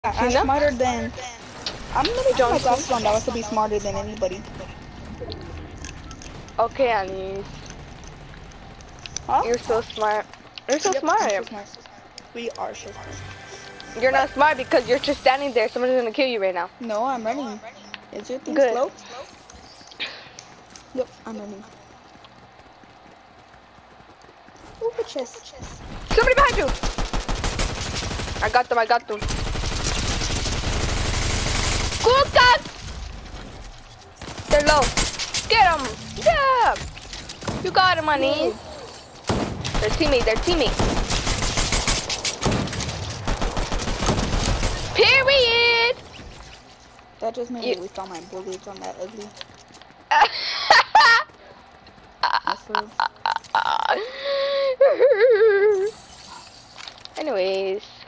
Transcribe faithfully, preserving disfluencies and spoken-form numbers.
I'm Tina? smarter than. I'm gonna put my Johnson? glasses on now. I could be smarter than anybody. Okay, Alice. Huh? You're so smart. You're so Yep, I'm so smart. smart. We are so smart. You're not smart because you're just standing there. Someone's gonna kill you right now. No, I'm running. Is your thing Good. slow? Yep, I'm running. Ooh, a chest. Somebody behind you! I got them, I got them. Cool cut! They're low. Get them! Yeah! You got him, honey. They're teammate, they're teammate. Period! That just made You... me waste all my bullets on that ugly. That's for... Anyways.